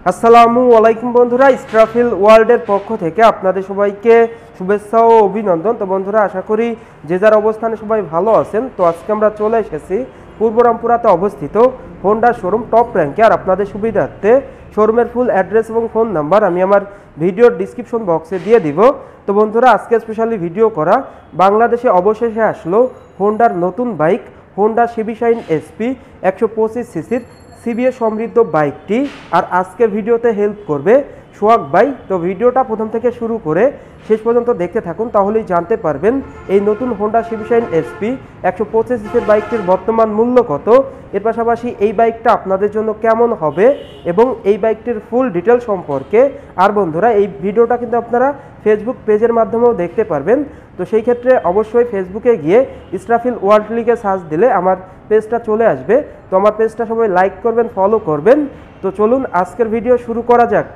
আসসালামু আলাইকুম বন্ধুরা, ইসরাফিল ওয়ার্ল্ডের পক্ষ থেকে আপনাদের সবাইকে শুভেচ্ছা ও অভিনন্দন। তো বন্ধুরা, আশা করি যে যার অবস্থানে সবাই ভালো আছেন। তো আজকে আমরা চলে এসেছি পূর্ব রামপুরাতে অবস্থিত হোন্ডা শোরুম টপ র্যাঙ্কে। আর আপনাদের সুবিধার্থে শোরুমের ফুল অ্যাড্রেস এবং ফোন নাম্বার আমি আমার ভিডিওর ডিসক্রিপশন বক্সে দিয়ে দিব। তো বন্ধুরা, আজকে স্পেশালি ভিডিও করা, বাংলাদেশে অবশেষে আসলো হোন্ডার নতুন bike Honda CB Shine SP 125 সিসির CBS সমৃদ্ধ বাইকটি। আর আজকের ভিডিওতে হেল্প করবে সোহাগ ভাই। তো ভিডিওটা প্রথম থেকে শুরু করে শেষ পর্যন্ত দেখতে থাকুন, তাহলেই জানতে পারবেন এই নতুন হোন্ডা সিবি শাইন এসপি 125 সিসির বাইকটির বর্তমান মূল্য কত, এর পাশাপাশি এই বাইকটা আপনাদের জন্য কেমন হবে এবং এই বাইকটির ফুল ডিটেল সম্পর্কে। আর বন্ধুরা, এই ভিডিওটা কিন্তু আপনারা ফেসবুক পেজের মাধ্যমেও দেখতে পারবেন। তো সেই ক্ষেত্রে অবশ্যই ফেসবুকে গিয়ে ইসরাফিল ওয়ার্ল্ড লিগে সার্চ দিলে আমার পেজটা চলে আসবে। তো আমার পেজটা সবাই লাইক করবেন, ফলো করবেন। তো চলুন আজকের ভিডিও শুরু করা যাক।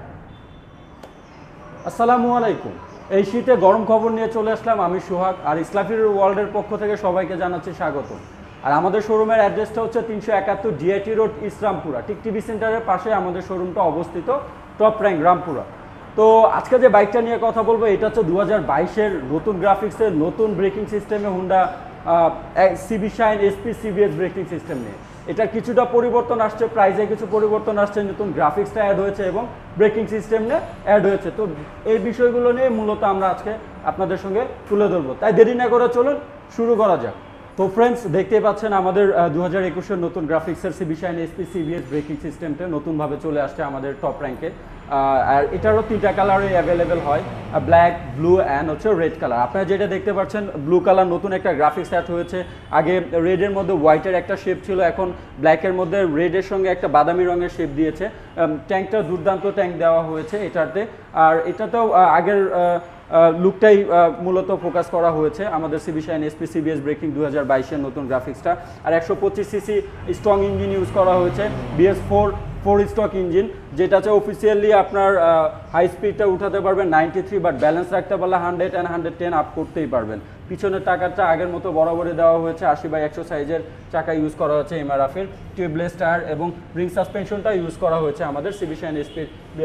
আসসালামু আলাইকুম। এই শীতে গরম খবর নিয়ে চলে আসলাম আমি সোহাগ, আর ইসরাফিল ওয়ার্ল্ডের পক্ষ থেকে সবাইকে জানাচ্ছি স্বাগত। আর আমাদের শোরুমের অ্যাড্রেসটা হচ্ছে 371 ডিআইটি রোড, রামপুরা। ঠিক টিভি সেন্টারের পাশে আমাদের শোরুমটা অবস্থিত, টপ র্যাঙ্ক রামপুরা। তো আজকে যে বাইকটা নিয়ে কথা বলবো, এটা হচ্ছে 2022-এর নতুন গ্রাফিক্সের নতুন ব্রেকিং সিস্টেমে Honda CB Shine SP CBS braking system নিয়ে। এটার কিছুটা পরিবর্তন আসছে, প্রাইসে কিছু পরিবর্তন আসছে, নতুন গ্রাফিক্সটা অ্যাড হয়েছে এবং ব্রেকিং সিস্টেম নিয়ে অ্যাড হয়েছে। তো এই বিষয়গুলো নিয়ে মূলত আমরা আজকে আপনাদের সঙ্গে তুলে ধরবো। তাই দেরি না করে চলুন শুরু করা যাক। তো ফ্রেন্ডস, দেখতেই পাচ্ছেন আমাদের 2021-এর নতুন গ্রাফিক্সের CB Shine SP CBS braking সিস্টেমটা নতুনভাবে চলে আসছে আমাদের টপ র্যাঙ্কে। আর এটারও 3টা কালারে অ্যাভেলেবেল হয়, ব্ল্যাক, ব্লু অ্যান্ড হচ্ছে রেড কালার। আপনারা যেটা দেখতে পাচ্ছেন, ব্লু কালার নতুন একটা গ্রাফিক্স অ্যাড হয়েছে। আগে রেডের মধ্যে হোয়াইটের একটা শেপ ছিল, এখন ব্ল্যাকের মধ্যে রেডের সঙ্গে একটা বাদামি রঙের শেপ দিয়েছে। ট্যাঙ্কটা দুর্দান্ত ট্যাঙ্ক দেওয়া হয়েছে এটাতে। আর এটাতেও আগের লুকটাই মূলত ফোকাস করা হয়েছে আমাদের CB Shine SP CBS braking 2022-এর নতুন গ্রাফিক্সটা। আর 125 সিসি স্ট্রং ইঞ্জিন ইউজ করা হয়েছে, BS4 স্টক ইঞ্জিন, যেটা হচ্ছে অফিসিয়ালি আপনার হাই স্পিডটা উঠাতে পারবেন 93, বাট ব্যালেন্স রাখতে পারলে 100 and 110 আপ করতেই পারবেন। পিছনের টাকাটা আগের মতো বরাবরই দেওয়া হয়েছে, 80/100 সাইজের চাকা ইউজ করা হয়েছে এমআরএফের, টিউবলেস টায়ার এবং রিং সাসপেনশনটা ইউজ করা হয়েছে আমাদের সিবি শাইন এসপি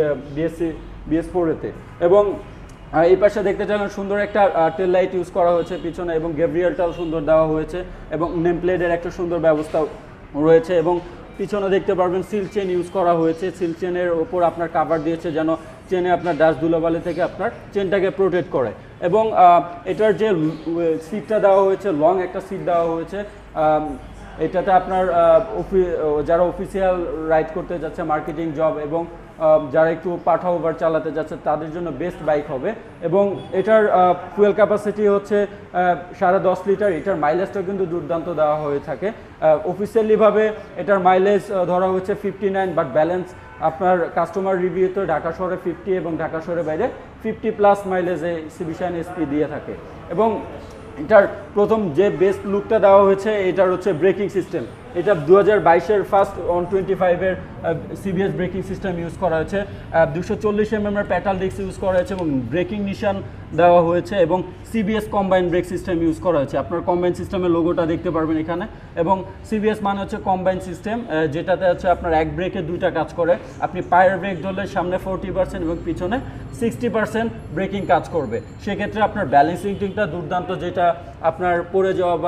BS4-এতে। এবং এই পাশে দেখতে চাইলেন সুন্দর একটা টেল লাইট ইউজ করা হয়েছে পিছনে, এবং গেব্রিয়ালটাও সুন্দর দেওয়া হয়েছে, এবং নেম প্লেটের একটা সুন্দর ব্যবস্থা রয়েছে। এবং পিছনে দেখতে পারবেন সিল চেন ইউজ করা হয়েছে। সিল চেনের ওপর আপনার কাভার দিয়েছে যেন চেনে আপনার ডাস্ট ধুলোবালি থেকে আপনার চেনটাকে প্রোটেক্ট করে। এবং এটার যে সিটটা দেওয়া হয়েছে, লং একটা সিট দেওয়া হয়েছে। এটাতে আপনার যারা অফিসিয়াল রাইড করতে যাচ্ছে, মার্কেটিং জব এবং যারা একটু পাঠা ওভার চালাতে যাচ্ছে, তাদের জন্য বেস্ট বাইক হবে। এবং এটার ফুয়েল ক্যাপাসিটি হচ্ছে 10.5 লিটার। এটার মাইলেজটা কিন্তু দুর্দান্ত দেওয়া হয়ে থাকে। অফিসিয়ালিভাবে এটার মাইলেজ ধরা হচ্ছে 59, বাট ব্যালেন্স আপনার কাস্টমার রিভিউতে ঢাকা শহরে 50 এবং ঢাকা শহরের বাইরে 50+ মাইলেজে সিবি শাইন এসপি দিয়ে থাকে। এবং এটার প্রথম যে বেস্ট লুকটা দেওয়া হয়েছে, এটার হচ্ছে ব্রেকিং সিস্টেম। এটা 2022-এর ফার্স্ট 125-এর CBS ব্রেকিং সিস্টেম ইউজ করা হয়েছে। 240 mm-এর প্যাটাল ডিস্ক ইউজ করা হয়েছে এবং ব্রেকিং নিশান দেওয়া হয়েছে, এবং CBS combine brake system use করা হয়েছে। আপনার কম্বাইন সিস্টেমের লোগোটা দেখতে পারবেন এখানে। এবং CBS মানে হচ্ছে কম্বাইন সিস্টেম, যেটাতে হচ্ছে আপনার এক ব্রেকে দুইটা কাজ করে। আপনি পায়ের ব্রেক ধরলে সামনে 40% এবং পিছনে 60% ব্রেকিং কাজ করবে। সেক্ষেত্রে আপনার ব্যালেন্সিংটা দুর্দান্ত, যেটা আপনার পড়ে যাওয়া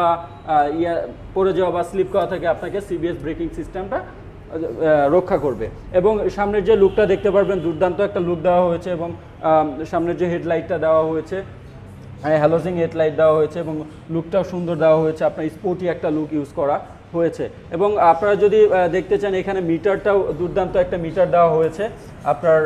বা স্লিপ করা থেকে আপনাকে CBS ব্রেকিং সিস্টেমটা রক্ষা করবে। এবং সামনের যে লুকটা দেখতে পারবেন, দুর্দান্ত একটা লুক দেওয়া হয়েছে। এবং সামনের যে হেডলাইটটা দেওয়া হয়েছে, হ্যালোজিং হেডলাইট দেওয়া হয়েছে, এবং লুকটাও সুন্দর দেওয়া হয়েছে। আপনার স্পোর্টি একটা লুক ইউজ করা হয়েছে। এবং আপনারা যদি দেখতে চান, এখানে মিটারটাও দুর্দান্ত একটা মিটার দেওয়া হয়েছে। আপনার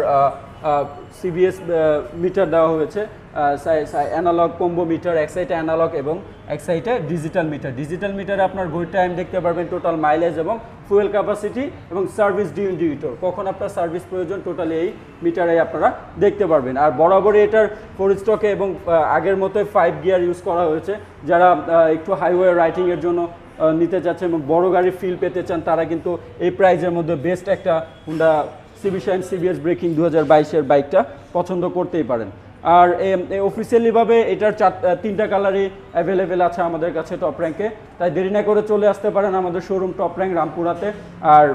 CBS মিটার দেওয়া হয়েছে, অ্যানালগ কম্বো মিটার, এক সাইডে অ্যানালগ এবং এক সাইডে ডিজিটাল মিটার। ডিজিটাল মিটারে আপনার ঘড়ি টাইম দেখতে পারবেন, টোটাল মাইলেজ এবং ফুয়েল ক্যাপাসিটি এবং সার্ভিস ডিউ ইন্ডিকেটর, কখন আপনার সার্ভিস প্রয়োজন, টোটালি এই মিটারে আপনারা দেখতে পারবেন। আর বরাবরই এটার 4 স্টকে এবং আগের মতোই 5 গিয়ার ইউজ করা হয়েছে। যারা একটু হাইওয়ে রাইডিংয়ের জন্য নিতে চাচ্ছেন এবং বড় গাড়ির ফিল পেতে চান, তারা কিন্তু এই প্রাইজের মধ্যে বেস্ট একটা Honda CB Shine CBS braking 2022-এর বাইকটা পছন্দ করতেই পারেন। আর অফিসিয়ালিভাবে এটার 3টা কালারই অ্যাভেলেবেল আছে আমাদের কাছে টপ র্যাঙ্কে। তাই দেরি না করে চলে আসতে পারেন আমাদের শোরুম টপ র্যাঙ্ক রামপুরাতে। আর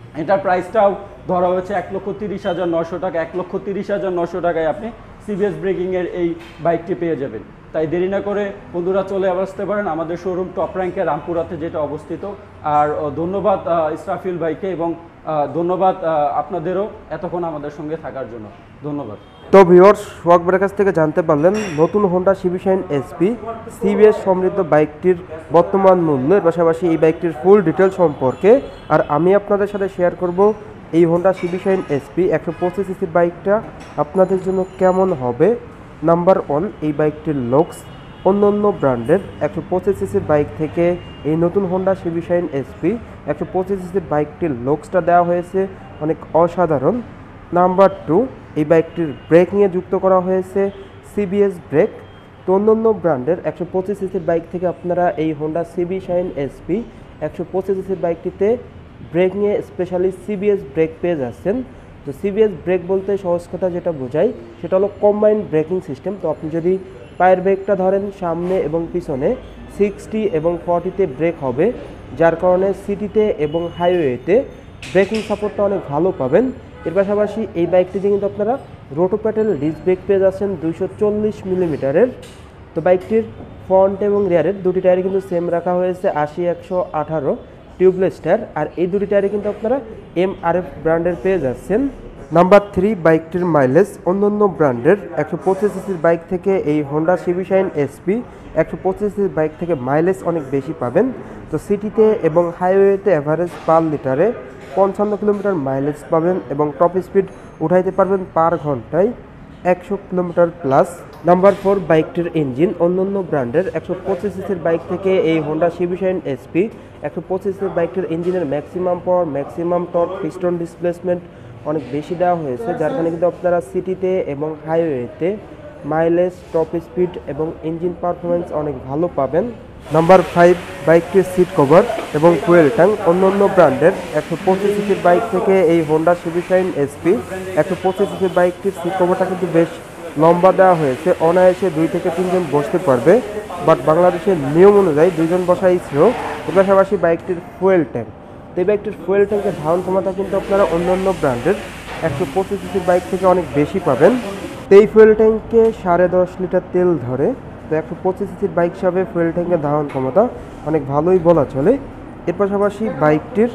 এটার প্রাইসটাও ধরা হয়েছে 1,30,900 টাকা। 1,30,900 টাকায় আপনি সিবিএস ব্রেকিংয়ের এই বাইকটি পেয়ে যাবেন। তাই দেরি না করে বন্ধুরা চলে আসতে পারেন আমাদের শোরুম টপ র্যাঙ্কে রামপুরাতে যেটা অবস্থিত। আর ধন্যবাদ ইসরাফিল ভাইকে এবং ধন্যবাদ আপনাদেরও এতক্ষণ আমাদের সঙ্গে থাকার জন্য। ধন্যবাদ। তো ভিউয়ার্স, সোহাগ ভাইয়ের কাছ থেকে জানতে পারলেন নতুন Honda CB Shine SP CBS সমৃদ্ধ বাইকটির বর্তমান মূল্য, এর পাশাপাশি এই বাইকটির ফুল ডিটেল সম্পর্কে। আর আমি আপনাদের সাথে শেয়ার করব এই হোন্ডা সিবি শাইন এসপি 125 সিসির বাইকটা আপনাদের জন্য কেমন হবে। নাম্বার 1, এই বাইকটির লুকস অন্য ব্র্যান্ডের 125 সিসির বাইক থেকে এই নতুন হোন্ডা সিবি শাইন এসপি 125 সিসির বাইকটির লুকসটা দেওয়া হয়েছে অনেক অসাধারণ। নাম্বার 2, এই বাইকটির ব্রেকিংয়ে যুক্ত করা হয়েছে সিবিএস ব্রেক। তো অন্য ব্র্যান্ডের 125 সিসির বাইক থেকে আপনারা এই হোন্ডা সিবি শাইন এসপি 125 সিসির বাইকটিতে ব্রেকিংয়ে স্পেশালি সিবিএস ব্রেক পেয়ে যাচ্ছেন। তো সিবিএস ব্রেক বলতে সহজ কথা যেটা বোঝায় সেটা হলো কম্বাইন্ড ব্রেকিং সিস্টেম। তো আপনি যদি পায়ের ব্রেকটা ধরেন সামনে এবং পিছনে 60 এবং 40-তে ব্রেক হবে, যার কারণে সিটিতে এবং হাইওয়েতে ব্রেকিং সাপোর্টটা অনেক ভালো পাবেন। এর পাশাপাশি এই বাইকটিতে কিন্তু আপনারা রোটোপ্যাটেল ডিস্ক ব্রেক পেয়ে যাচ্ছেন 240 মিলিমিটারের। তো বাইকটির ফ্রন্ট এবং রিয়ারের দুটি টায়ারে কিন্তু সেম রাখা হয়েছে 80-118 টিউবলেস টায়ার। আর এই দুটি টায়ারে কিন্তু আপনারা MRF ব্র্যান্ডের পেয়ে যাচ্ছেন। নাম্বার 3, বাইকটির মাইলেজ অন্য ব্র্যান্ডের 125 সিসির বাইক থেকে এই হোন্ডা সিবি শাইন এসপি 125 সিসির বাইক থেকে মাইলেজ অনেক বেশি পাবেন। তো সিটিতে এবং হাইওয়েতে অ্যাভারেজ পার লিটারে 55 কিলোমিটার মাইলেজ পাবেন এবং টপ স্পিড উঠাইতে পারবেন পার ঘন্টায় 100 কিলোমিটার প্লাস। নাম্বার 4, বাইকটির ইঞ্জিন অন্য ব্র্যান্ডের 125 সিসির বাইক থেকে এই হোন্ডা সিবি শাইন এসপি 125 সিসির বাইকটির ইঞ্জিনের maximum power, maximum torque, piston displacement অনেক বেশি দেওয়া হয়েছে, যার কারণে কিন্তু আপনারা সিটিতে এবং হাইওয়েতে মাইলেজ, টপ স্পিড এবং ইঞ্জিন পারফরমেন্স অনেক ভালো পাবেন। নাম্বার 5, বাইকটির সিট কভার এবং ফুয়েল ট্যাঙ্ক অন্য ব্র্যান্ডের 125 সিসির বাইক থেকে এই হোন্ডা সিবি শাইন এসপি 125 সিসির বাইকটির সিট কভারটা কিন্তু বেশ লম্বা দেওয়া হয়েছে, অনায়াসে 2 থেকে 3 জন বসতে পারবে। বাট বাংলাদেশের নিয়ম অনুযায়ী 2 জন বসাই ছিল। এর পাশাপাশি বাইকটির ফুয়েল ট্যাঙ্ক, তো এই বাইকটির ফুয়েল ট্যাঙ্কের ধারণ ক্ষমতা কিন্তু আপনারা অন্য ব্র্যান্ডের 125 সিসির বাইক থেকে অনেক বেশি পাবেন। তো এই ফুয়েল ট্যাঙ্কে 10.5 লিটার তেল ধরে। তো 125 সিসির বাইক হিসাবে ফুয়েল ট্যাঙ্কের ধারণ ক্ষমতা অনেক ভালোই বলা চলে। এর পাশাপাশি বাইকটির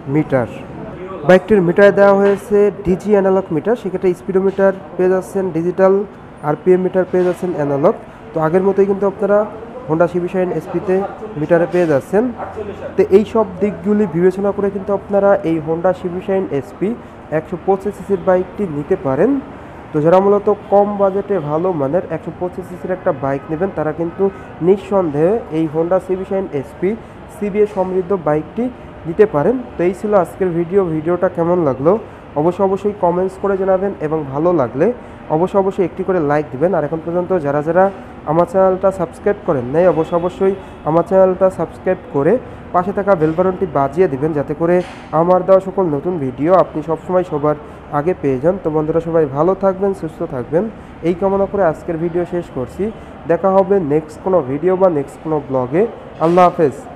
মিটারে দেওয়া হয়েছে ডিজি অ্যানালগ মিটার, সেক্ষেত্রে স্পিডোমিটার পেয়ে যাচ্ছেন ডিজিটাল, আরপিএম মিটার পেয়ে যাচ্ছেন অ্যানালগ। তো আগের মতোই কিন্তু আপনারা হোন্ডা সিবি শাইন এসপিতে মিটারে পেয়ে যাচ্ছেন। তো এই সব দিকগুলি বিবেচনা করে কিন্তু আপনারা এই হোন্ডা সিবি শাইন এসপি 125 সিসির বাইকটি নিতে পারেন। তো যারা মূলত কম বাজেটে ভালো মানের 125 সিসির একটা বাইক নেবেন তারা কিন্তু নিঃসন্দেহে এই Honda CB Shine SP CBS সমৃদ্ধ বাইকটি নিতে পারেন। তো এই ছিল আজকের ভিডিওটা কেমন লাগলো অবশ্যই কমেন্টস করে জানাবেন এবং ভালো লাগলে অবশ্যই একটি করে লাইক দিবেন। আর এখন পর্যন্ত যারা আমার চ্যানেলটা সাবস্ক্রাইব করেন নাই অবশ্যই আমার চ্যানেলটা সাবস্ক্রাইব করে পাশে থাকা বেল বাটনটি বাজিয়ে দিবেন, যাতে করে আমার দেওয়া সকল নতুন ভিডিও আপনি সবসময় সবার আগে পেয়ে যান। তো বন্ধুরা সবাই ভালো থাকবেন, সুস্থ থাকবেন এই কামনা করে আজকের ভিডিও শেষ করছি। দেখা হবে নেক্সট কোনো ভিডিও বা নেক্সট কোনো ব্লগে। আল্লাহ হাফেজ।